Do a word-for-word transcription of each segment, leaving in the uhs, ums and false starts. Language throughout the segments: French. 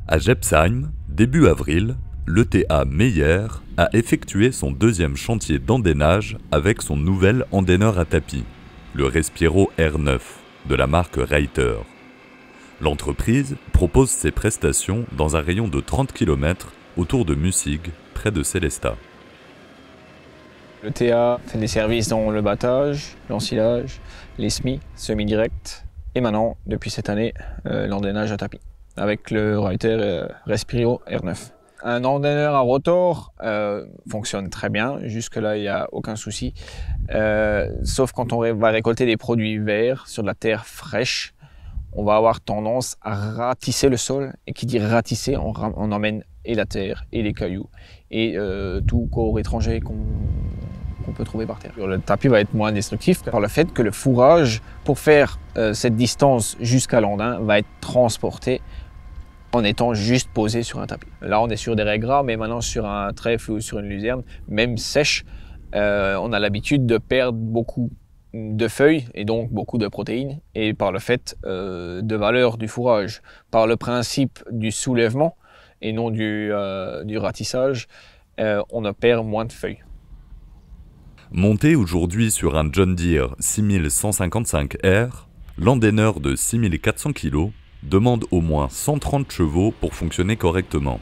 À Gepsheim, début avril, l'E T A Meyer a effectué son deuxième chantier d'endainage avec son nouvel endaineur à tapis, le Respiro R neuf, de la marque Reiter. L'entreprise propose ses prestations dans un rayon de trente kilomètres autour de Mussig, près de Sélestat. Le T A fait des services dans le battage, l'ensilage, les semis, semi-directs et maintenant, depuis cette année, euh, l'endainage à tapis avec le Reiter euh, Respiro R neuf. Un endaineur à rotor euh, fonctionne très bien, jusque-là il n'y a aucun souci, euh, sauf quand on va récolter des produits verts sur de la terre fraîche, on va avoir tendance à ratisser le sol, et qui dit ratisser, on, on emmène et la terre, et les cailloux, et euh, tout corps étranger qu'on qu'on peut trouver par terre. Le tapis va être moins destructif par le fait que le fourrage, pour faire euh, cette distance jusqu'à l'andain, va être transporté en étant juste posé sur un tapis. Là, on est sur des raies gras, mais maintenant sur un trèfle ou sur une luzerne, même sèche, euh, on a l'habitude de perdre beaucoup de feuilles et donc beaucoup de protéines, et par le fait euh, de valeur du fourrage, par le principe du soulèvement et non du, euh, du ratissage, euh, on en perd moins de feuilles. Monté aujourd'hui sur un John Deere six mille cent cinquante-cinq R, l'endaineur de six mille quatre cents kilos demande au moins cent trente chevaux pour fonctionner correctement.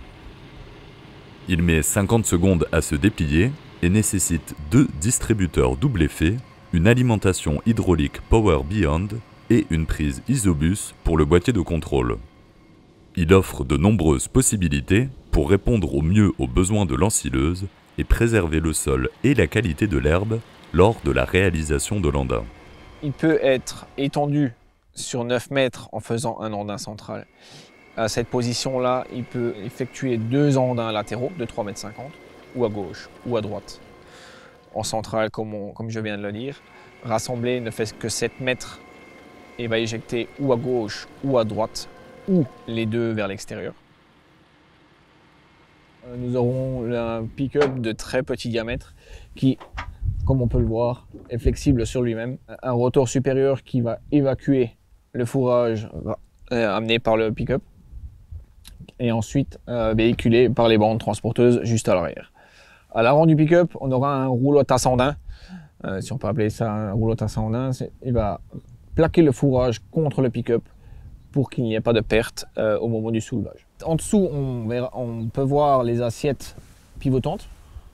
Il met cinquante secondes à se déplier et nécessite deux distributeurs double effet, une alimentation hydraulique Power Beyond et une prise Isobus pour le boîtier de contrôle. Il offre de nombreuses possibilités pour répondre au mieux aux besoins de l'ensileuse et préserver le sol et la qualité de l'herbe lors de la réalisation de l'andain. Il peut être étendu sur neuf mètres en faisant un andain central. À cette position-là, il peut effectuer deux andins latéraux de trois mètres cinquante, ou à gauche ou à droite. En centrale, comme, on, comme je viens de le dire, rassembler ne fait que sept mètres et va éjecter ou à gauche ou à droite, ou les deux vers l'extérieur. Nous aurons un pick-up de très petit diamètre qui, comme on peut le voir, est flexible sur lui-même. Un rotor supérieur qui va évacuer le fourrage euh, amené par le pick-up et ensuite euh, véhiculé par les bandes transporteuses juste à l'arrière. À l'avant du pick-up, on aura un rouleau ascendant, euh, si on peut appeler ça un rouleau ascendant. Il va plaquer le fourrage contre le pick-up pour qu'il n'y ait pas de perte euh, au moment du soulevage. En dessous, on, verra, on peut voir les assiettes pivotantes,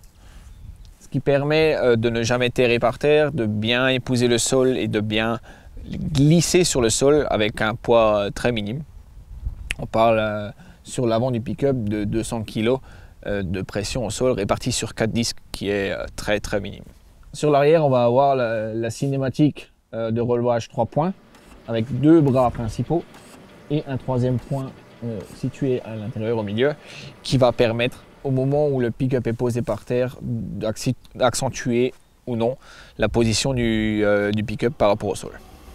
ce qui permet euh, de ne jamais terrer par terre, de bien épouser le sol et de bien glisser sur le sol avec un poids très minime. On parle euh, sur l'avant du pick-up de deux cents kilos euh, de pression au sol répartie sur quatre disques, qui est euh, très très minime. Sur l'arrière, on va avoir la, la cinématique euh, de relevage trois points avec deux bras principaux et un troisième point euh, situé à l'intérieur au milieu, qui va permettre au moment où le pick-up est posé par terre d'accentuer ou non la position du, euh, du pick-up par rapport au sol.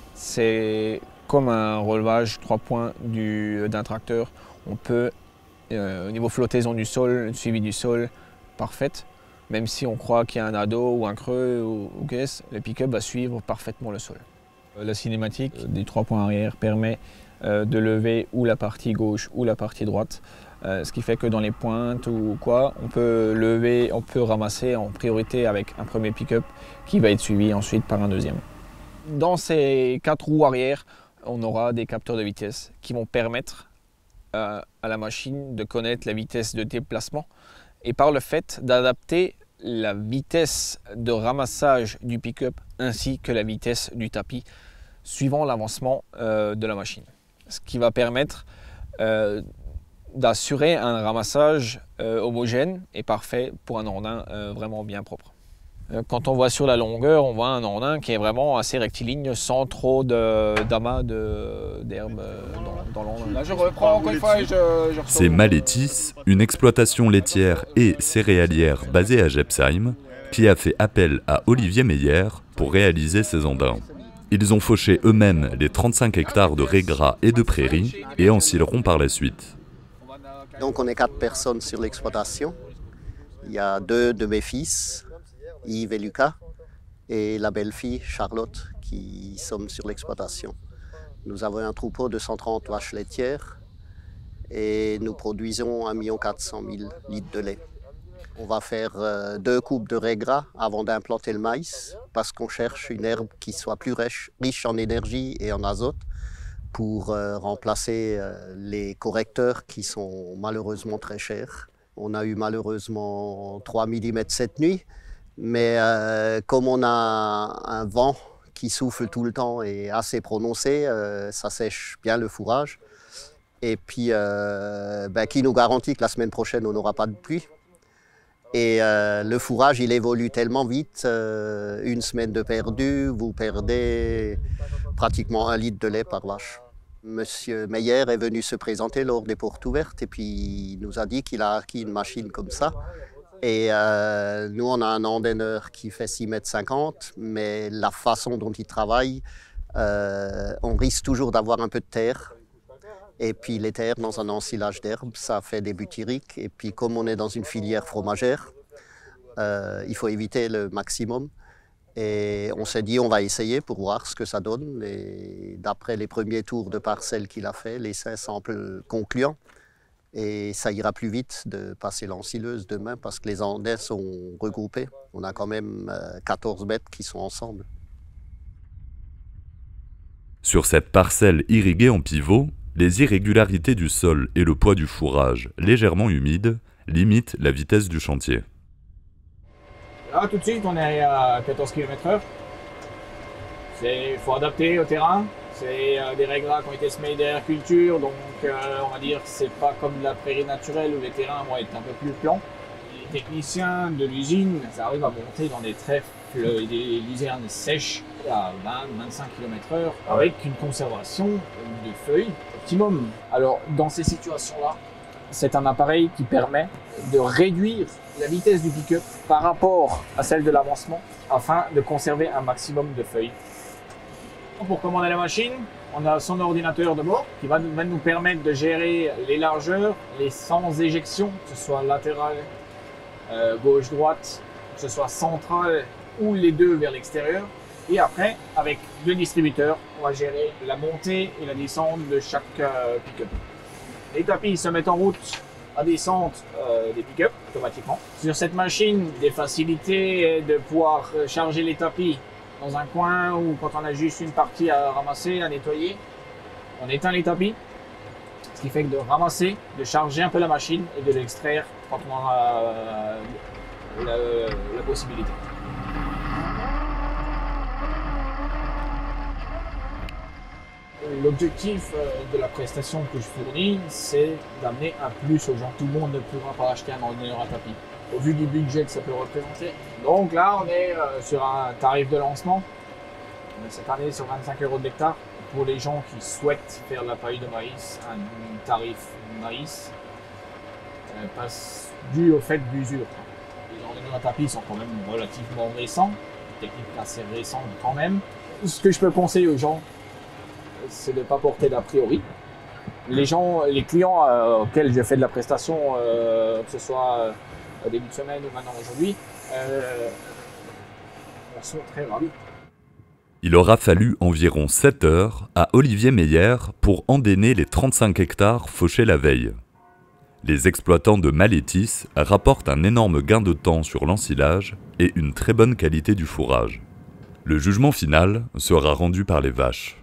C'est comme un relevage trois points d'un tracteur. On peut, euh, au niveau flottaison du sol, le suivi du sol, parfaite. Même si on croit qu'il y a un ado ou un creux ou, ou qu'est-ce, le pick-up va suivre parfaitement le sol. La cinématique des trois points arrière permet euh, de lever ou la partie gauche ou la partie droite. Euh, ce qui fait que dans les pointes ou quoi, on peut lever, on peut ramasser en priorité avec un premier pick-up qui va être suivi ensuite par un deuxième. Dans ces quatre roues arrière, on aura des capteurs de vitesse qui vont permettre euh, à la machine de connaître la vitesse de déplacement et par le fait d'adapter la vitesse de ramassage du pick-up ainsi que la vitesse du tapis suivant l'avancement euh, de la machine. Ce qui va permettre euh, d'assurer un ramassage euh, homogène et parfait pour un andin euh, vraiment bien propre. Euh, quand on voit sur la longueur, on voit un andin qui est vraiment assez rectiligne sans trop d'amas d'herbe dans, dans l'andin. Là je reprends encore une fois et je, je C'est Malétis, une exploitation laitière et céréalière basée à Gepsheim, qui a fait appel à Olivier Meyer pour réaliser ces andins. Ils ont fauché eux-mêmes les trente-cinq hectares de raies gras et de prairies et ensileront par la suite. Donc on est quatre personnes sur l'exploitation. Il y a deux de mes fils, Yves et Lucas, et la belle-fille Charlotte, qui sommes sur l'exploitation. Nous avons un troupeau de cent trente vaches laitières et nous produisons un million quatre cent mille litres de lait. On va faire euh, deux coupes de raie gras avant d'implanter le maïs parce qu'on cherche une herbe qui soit plus riche, riche en énergie et en azote pour euh, remplacer euh, les correcteurs qui sont malheureusement très chers. On a eu malheureusement trois millimètres cette nuit, mais euh, comme on a un vent qui souffle tout le temps et assez prononcé, euh, ça sèche bien le fourrage. Et puis, euh, ben, qui nous garantit que la semaine prochaine, on n'aura pas de pluie. Et euh, le fourrage, il évolue tellement vite, euh, une semaine de perdu, vous perdez pratiquement un litre de lait par vache. Monsieur Meyer est venu se présenter lors des portes ouvertes et puis il nous a dit qu'il a acquis une machine comme ça. Et euh, nous, on a un endaineur qui fait six mètres cinquante, mais la façon dont il travaille, euh, on risque toujours d'avoir un peu de terre. Et puis les terres dans un ensilage d'herbe, ça fait des butyriques. Et puis comme on est dans une filière fromagère, euh, il faut éviter le maximum. Et on s'est dit on va essayer pour voir ce que ça donne. Et d'après les premiers tours de parcelles qu'il a fait, l'essai semble concluant. Et ça ira plus vite de passer l'ensileuse demain parce que les andais sont regroupés. On a quand même quatorze bêtes qui sont ensemble. Sur cette parcelle irriguée en pivot, les irrégularités du sol et le poids du fourrage, légèrement humide, limitent la vitesse du chantier. Là, tout de suite, on est à quatorze kilomètres heure. Il faut adapter au terrain. C'est euh, des raies gras qui ont été semés derrière culture, donc euh, on va dire que c'est pas comme de la prairie naturelle où les terrains vont être un peu plus plans. Les techniciens de l'usine, ça arrive à monter dans des trèfles, des luzernes sèches à vingt à vingt-cinq kilomètres heure avec une conservation de feuilles optimum. Alors dans ces situations-là, c'est un appareil qui permet de réduire la vitesse du pick-up par rapport à celle de l'avancement afin de conserver un maximum de feuilles. Pour commander la machine, on a son ordinateur de bord qui va nous permettre de gérer les largeurs, les sens d'éjection, que ce soit latéral, euh, gauche-droite, que ce soit central ou les deux vers l'extérieur. Et après, avec deux distributeurs, on va gérer la montée et la descente de chaque euh, pick-up. Les tapis se mettent en route à descente euh, des pick-up automatiquement. Sur cette machine, des facilités de pouvoir charger les tapis dans un coin ou quand on a juste une partie à ramasser, à nettoyer. On éteint les tapis, ce qui fait que de ramasser, de charger un peu la machine et de l'extraire quand on a euh, la, la possibilité. L'objectif de la prestation que je fournis, c'est d'amener un plus aux gens. Tout le monde ne pourra pas acheter un ordinateur à tapis, au vu du budget que ça peut représenter. Donc là, on est sur un tarif de lancement. On est cette année sur vingt-cinq euros de l'hectare. Pour les gens qui souhaitent faire de la paille de maïs, un tarif maïs, euh, passe dû au fait de l'usure. Les ordinateurs à tapis sont quand même relativement récents, une technique assez récente quand même. Ce que je peux conseiller aux gens, c'est de ne pas porter d'a priori. Les gens, les clients euh, auxquels je fais de la prestation, euh, que ce soit euh, au début de semaine ou maintenant aujourd'hui, euh, sont très ravis. Il aura fallu environ sept heures à Olivier Meyer pour endainer les trente-cinq hectares fauchés la veille. Les exploitants de Malétis rapportent un énorme gain de temps sur l'ensilage et une très bonne qualité du fourrage. Le jugement final sera rendu par les vaches.